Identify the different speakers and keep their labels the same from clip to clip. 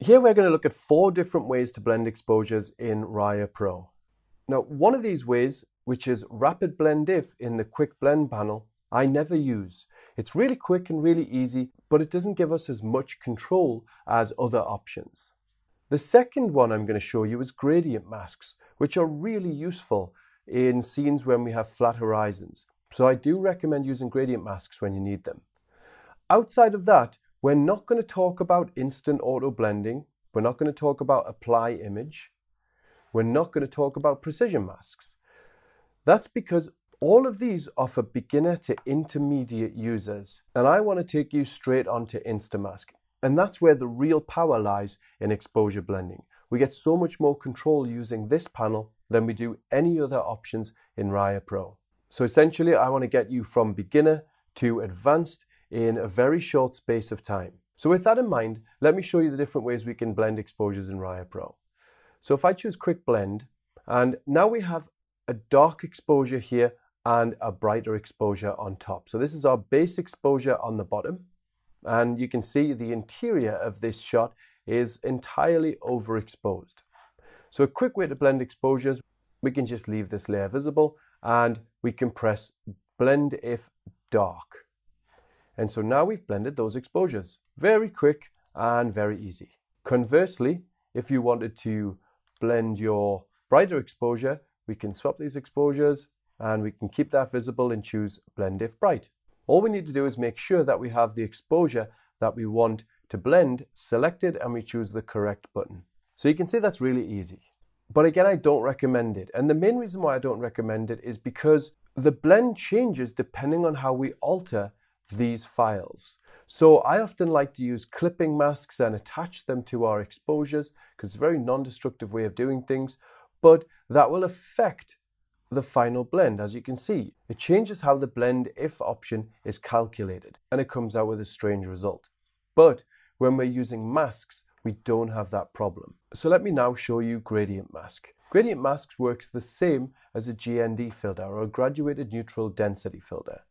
Speaker 1: Here we're going to look at 4 different ways to blend exposures in Raya Pro. Now, one of these ways, which is Rapid Blend If in the Quick Blend panel, I never use. It's really quick and really easy, but it doesn't give us as much control as other options. The second one I'm going to show you is gradient masks, which are really useful in scenes when we have flat horizons. So I do recommend using gradient masks when you need them. Outside of that, we're not going to talk about instant auto blending. We're not going to talk about apply image. We're not going to talk about precision masks. That's because all of these are for beginner to intermediate users. And I want to take you straight onto Instamask. And that's where the real power lies in exposure blending. We get so much more control using this panel than we do any other options in Raya Pro. So essentially, I want to get you from beginner to advanced in a very short space of time. So with that in mind, let me show you the different ways we can blend exposures in Raya Pro. So if I choose Quick Blend, and now we have a dark exposure here and a brighter exposure on top. So this is our base exposure on the bottom, and you can see the interior of this shot is entirely overexposed. So a quick way to blend exposures, we can just leave this layer visible and we can press Blend If Dark. And so now we've blended those exposures. Very quick and very easy. Conversely, if you wanted to blend your brighter exposure, we can swap these exposures and we can keep that visible and choose Blend If Bright. All we need to do is make sure that we have the exposure that we want to blend selected and we choose the correct button. So you can see that's really easy. But again, I don't recommend it. And the main reason why I don't recommend it is because the blend changes depending on how we alter these files. So I often like to use clipping masks and attach them to our exposures because it's a very non-destructive way of doing things, but that will affect the final blend. As you can see, it changes how the blend if option is calculated and it comes out with a strange result. But when we're using masks, we don't have that problem. So let me now show you gradient mask. Gradient masks works the same as a GND filter or a graduated neutral density filter.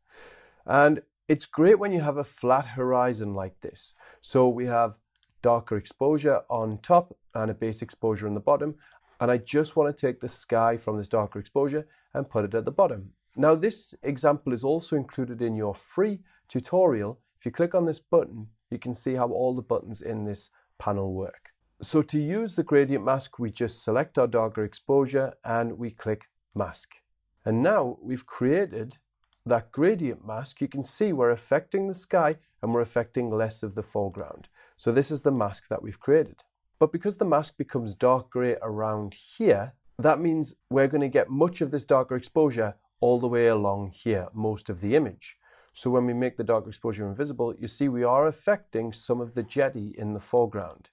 Speaker 1: And it's great when you have a flat horizon like this. So we have darker exposure on top and a base exposure on the bottom. And I just want to take the sky from this darker exposure and put it at the bottom. Now this example is also included in your free tutorial. If you click on this button, you can see how all the buttons in this panel work. So to use the gradient mask, we just select our darker exposure and we click mask. And now we've created that gradient mask. You can see we're affecting the sky and we're affecting less of the foreground. So this is the mask that we've created. But because the mask becomes dark gray around here, that means we're going to get much of this darker exposure all the way along here, most of the image. So when we make the darker exposure invisible, you see we are affecting some of the jetty in the foreground.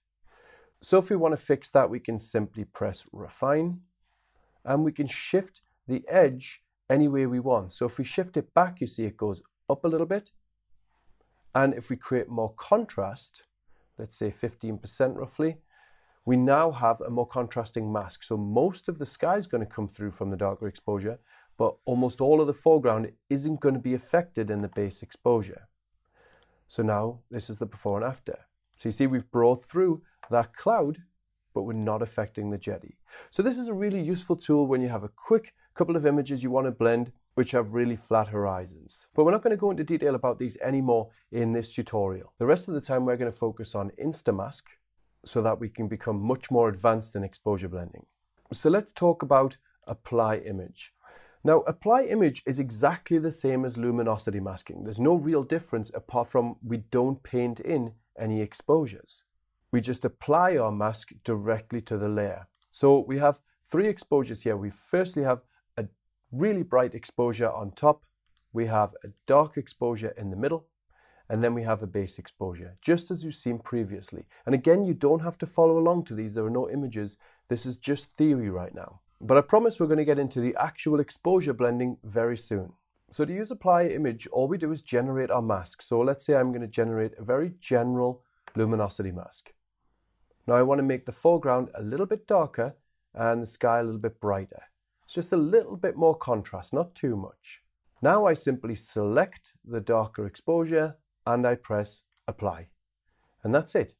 Speaker 1: So if we want to fix that, we can simply press Refine and we can shift the edge any way we want. So if we shift it back, you see it goes up a little bit. And if we create more contrast, let's say 15% roughly, we now have a more contrasting mask. So most of the sky is going to come through from the darker exposure, but almost all of the foreground isn't going to be affected in the base exposure. So now this is the before and after. So you see we've brought through that cloud, but we're not affecting the jetty. So this is a really useful tool when you have a quick couple of images you want to blend which have really flat horizons. But we're not going to go into detail about these anymore in this tutorial. The rest of the time we're going to focus on Instamask so that we can become much more advanced in exposure blending. So let's talk about apply image. Now apply image is exactly the same as luminosity masking. There's no real difference apart from we don't paint in any exposures. We just apply our mask directly to the layer. So we have 3 exposures here. We firstly have a really bright exposure on top. We have a dark exposure in the middle. And then we have a base exposure, just as you've seen previously. And again, you don't have to follow along to these. There are no images. This is just theory right now. But I promise we're going to get into the actual exposure blending very soon. So to use apply image, all we do is generate our mask. So let's say I'm going to generate a very general luminosity mask. Now I want to make the foreground a little bit darker and the sky a little bit brighter. It's just a little bit more contrast, not too much. Now I simply select the darker exposure and I press apply. And that's it.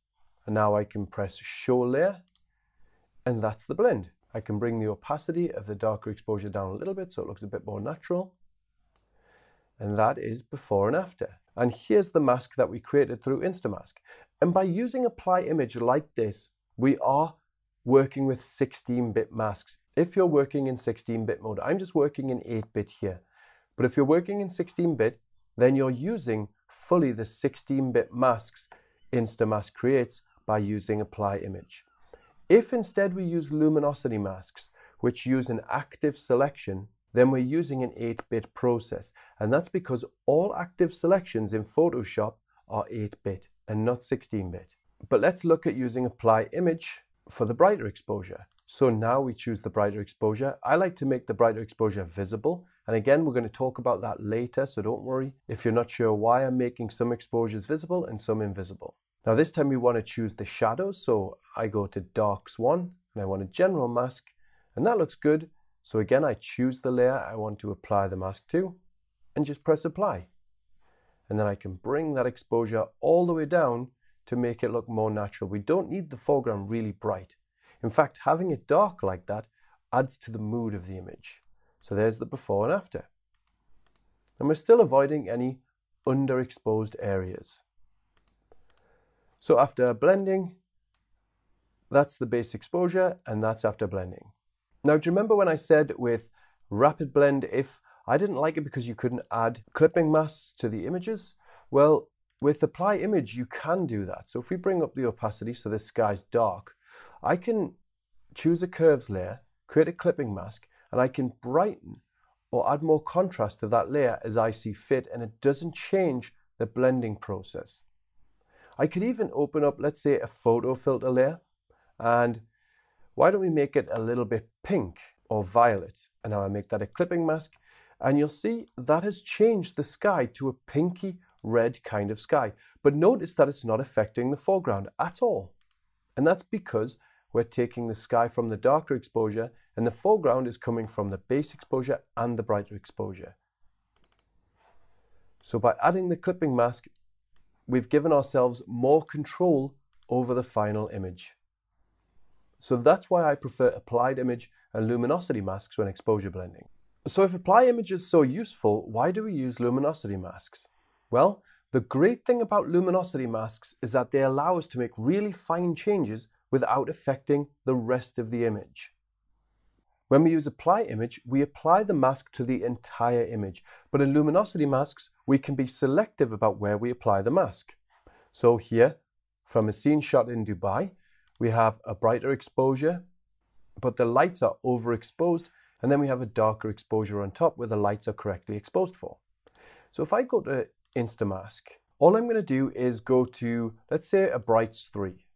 Speaker 1: And now I can press show layer, and that's the blend. I can bring the opacity of the darker exposure down a little bit so it looks a bit more natural. And that is before and after. And here's the mask that we created through Instamask. And by using apply image like this, we are working with 16-bit masks. If you're working in 16-bit mode, I'm just working in 8-bit here. But if you're working in 16-bit, then you're using fully the 16-bit masks Instamask creates by using apply image. If instead we use luminosity masks, which use an active selection, then we're using an 8-bit process. And that's because all active selections in Photoshop are 8-bit and not 16-bit. But let's look at using apply image for the brighter exposure. So now we choose the brighter exposure. I like to make the brighter exposure visible. And again, we're going to talk about that later, so don't worry if you're not sure why I'm making some exposures visible and some invisible. Now this time we want to choose the shadows. So I go to darks 1 and I want a general mask, and that looks good. So again, I choose the layer I want to apply the mask to and just press apply. And then I can bring that exposure all the way down to make it look more natural. We don't need the foreground really bright. In fact, having it dark like that adds to the mood of the image. So there's the before and after. And we're still avoiding any underexposed areas. So after blending, that's the base exposure, and that's after blending. Now, do you remember when I said with rapid blend if, I didn't like it because you couldn't add clipping masks to the images? Well, with apply image, you can do that. So if we bring up the opacity so this sky's dark, I can choose a curves layer, create a clipping mask, and I can brighten or add more contrast to that layer as I see fit, and it doesn't change the blending process. I could even open up, let's say, a photo filter layer, and why don't we make it a little bit pink or violet? And now I make that a clipping mask, and you'll see that has changed the sky to a pinky red kind of sky. But notice that it's not affecting the foreground at all. And that's because we're taking the sky from the darker exposure, and the foreground is coming from the base exposure and the brighter exposure. So by adding the clipping mask, we've given ourselves more control over the final image. So that's why I prefer applied image and luminosity masks when exposure blending. So if apply image is so useful, why do we use luminosity masks? Well, the great thing about luminosity masks is that they allow us to make really fine changes without affecting the rest of the image. When we use apply image, we apply the mask to the entire image. But in luminosity masks, we can be selective about where we apply the mask. So here, from a scene shot in Dubai, we have a brighter exposure, but the lights are overexposed, and then we have a darker exposure on top where the lights are correctly exposed for. So if I go to Instamask, all I'm going to do is go to, let's say, a brights 3.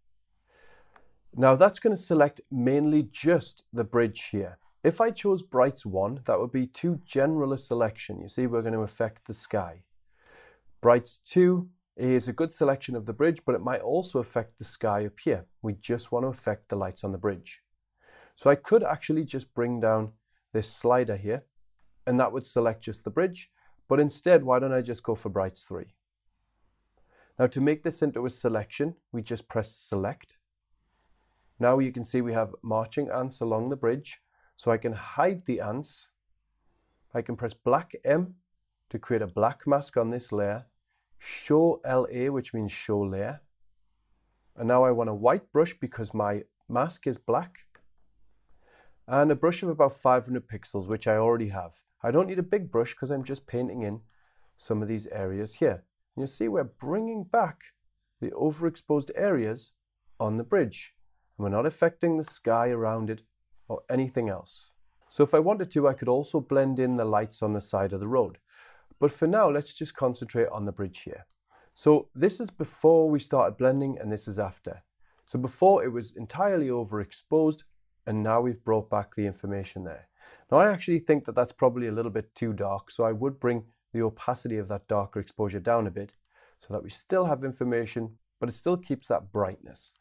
Speaker 1: Now that's going to select mainly just the bridge here. If I chose brights 1, that would be too general a selection. You see, we're going to affect the sky. Brights 2 is a good selection of the bridge, but it might also affect the sky up here. We just want to affect the lights on the bridge. So I could actually just bring down this slider here, and that would select just the bridge. But instead, why don't I just go for brights 3? Now to make this into a selection, we just press select. Now you can see we have marching ants along the bridge. So I can hide the ants. I can press black M to create a black mask on this layer. Show LA, which means show layer. And now I want a white brush because my mask is black. And a brush of about 500 pixels, which I already have. I don't need a big brush because I'm just painting in some of these areas here. And you'll see we're bringing back the overexposed areas on the bridge. And we're not affecting the sky around it or anything else. So if I wanted to, I could also blend in the lights on the side of the road. But for now, let's just concentrate on the bridge here. So this is before we started blending, and this is after. So before it was entirely overexposed, and now we've brought back the information there. Now I actually think that that's probably a little bit too dark, so I would bring the opacity of that darker exposure down a bit so that we still have information, but it still keeps that brightness.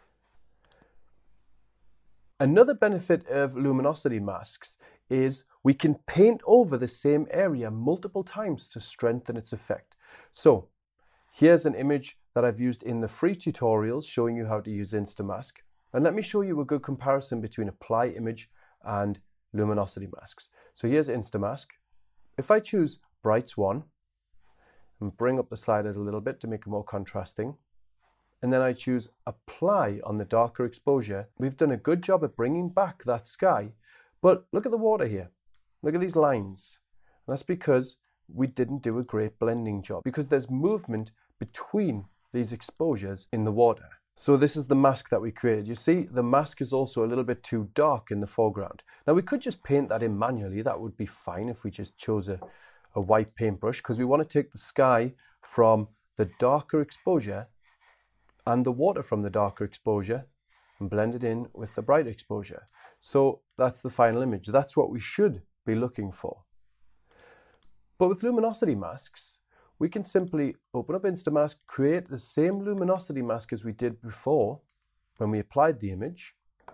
Speaker 1: Another benefit of luminosity masks is we can paint over the same area multiple times to strengthen its effect. So here's an image that I've used in the free tutorials showing you how to use Instamask. And let me show you a good comparison between Apply Image and Luminosity Masks. So here's Instamask. If I choose Brights 1 and bring up the sliders a little bit to make it more contrasting, and then I choose Apply on the darker exposure, we've done a good job at bringing back that sky. But look at the water here. Look at these lines. And that's because we didn't do a great blending job, because there's movement between these exposures in the water. So this is the mask that we created. You see, the mask is also a little bit too dark in the foreground. Now we could just paint that in manually. That would be fine if we just chose a white paintbrush, because we want to take the sky from the darker exposure and the water from the darker exposure and blend it in with the bright exposure. So that's the final image. That's what we should be looking for. But with luminosity masks, we can simply open up Instamask, create the same luminosity mask as we did before when we applied the image.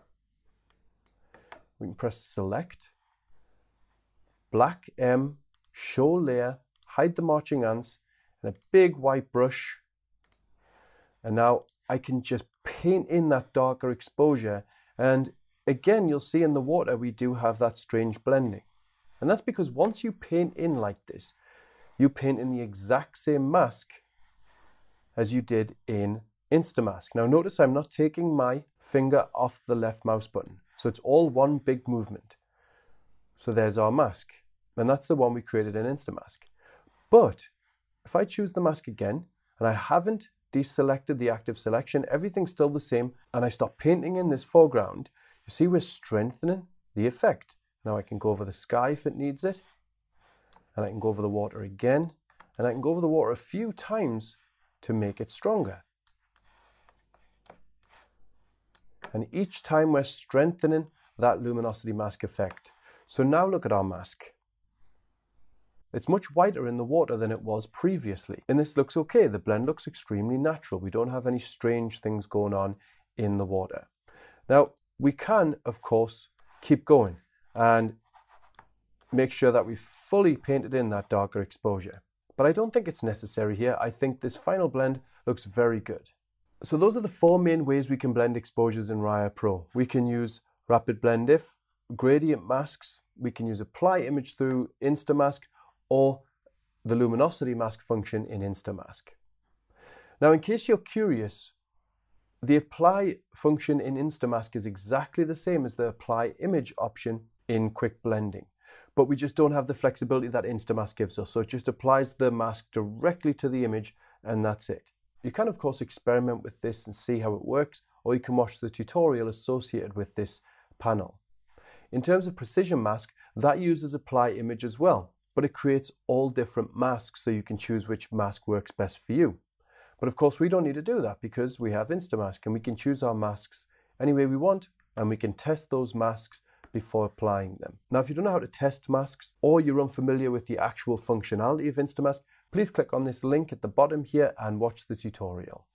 Speaker 1: We can press Select, Black M, Show Layer, hide the marching ants, and a big white brush. And now I can just paint in that darker exposure. And again, you'll see in the water we do have that strange blending. And that's because once you paint in like this, you paint in the exact same mask as you did in Instamask. Now notice I'm not taking my finger off the left mouse button. So it's all one big movement. So there's our mask. And that's the one we created in Instamask. But if I choose the mask again, and I haven't deselected the active selection, everything's still the same, and I stop painting in this foreground, you see we're strengthening the effect. Now I can go over the sky if it needs it, and I can go over the water again, and I can go over the water a few times to make it stronger. And each time we're strengthening that luminosity mask effect. So now look at our mask. It's much whiter in the water than it was previously. And this looks okay. The blend looks extremely natural. We don't have any strange things going on in the water. Now, we can, of course, keep going and make sure that we fully painted in that darker exposure. But I don't think it's necessary here. I think this final blend looks very good. So those are the four main ways we can blend exposures in Raya Pro. We can use Rapid Blend If, gradient masks, we can use Apply Image through Instamask, or the Luminosity Mask function in Instamask. Now, in case you're curious, the Apply function in Instamask is exactly the same as the Apply Image option in Quick Blending. But we just don't have the flexibility that Instamask gives us. So it just applies the mask directly to the image, and that's it. You can, of course, experiment with this and see how it works, or you can watch the tutorial associated with this panel. In terms of Precision Mask, that uses Apply Image as well, but it creates all different masks so you can choose which mask works best for you. But of course, we don't need to do that because we have Instamask, and we can choose our masks any way we want, and we can test those masks before applying them. Now, if you don't know how to test masks, or you're unfamiliar with the actual functionality of Instamask, please click on this link at the bottom here and watch the tutorial.